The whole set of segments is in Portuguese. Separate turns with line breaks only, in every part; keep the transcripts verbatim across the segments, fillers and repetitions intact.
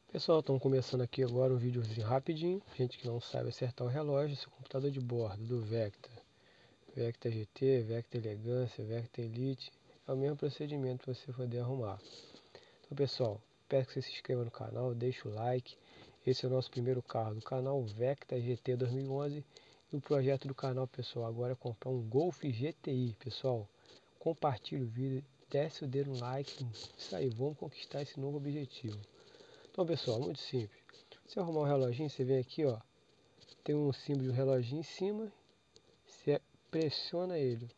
Pessoal, estamos começando aqui agora um videozinho rapidinho. Gente que não sabe acertar o relógio, seu computador de bordo do Vecta, Vecta G T, Vecta Elegância, Vecta Elite, é o mesmo procedimento para você poder arrumar. Então pessoal, peço que você se inscreva no canal, deixe o like. Esse é o nosso primeiro carro do canal, Vecta G T dois mil e onze. E o projeto do canal, pessoal, agora é comprar um Golf G T I. Pessoal, compartilhe o vídeo, desce o dedo no like. Isso aí, vamos conquistar esse novo objetivo. Então pessoal, muito simples. Se arrumar um reloginho, você vem aqui, ó, tem um símbolo de um reloginho em cima, você pressiona ele.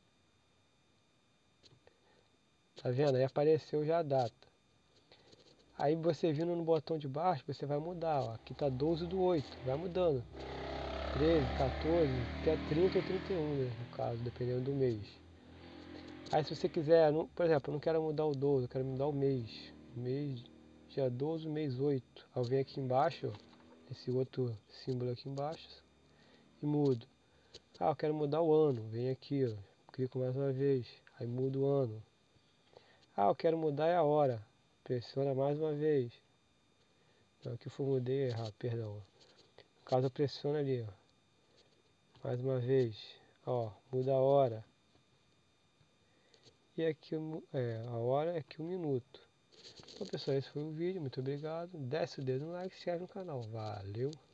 Tá vendo? Aí apareceu já a data. Aí você vindo no botão de baixo, você vai mudar, ó. Aqui tá doze do oito, vai mudando. treze, quatorze, até trinta ou trinta e um, né, no caso, dependendo do mês. Aí se você quiser, não, por exemplo, eu não quero mudar o doze, eu quero mudar o mês. Mês, dia doze, mês oito. Aí eu venho aqui embaixo, ó, esse outro símbolo aqui embaixo, e mudo. Ah, eu quero mudar o ano. Vem aqui, ó, clico mais uma vez, aí mudo o ano. Ah, eu quero mudar a hora. Pressiona mais uma vez. Não, aqui eu mudei errado, perdão. No caso eu pressiono ali, ó, mais uma vez. Ó, muda a hora. E aqui é, a hora é aqui um minuto. Então pessoal, esse foi o vídeo. Muito obrigado. Desce o dedo no like e se inscreve no canal. Valeu!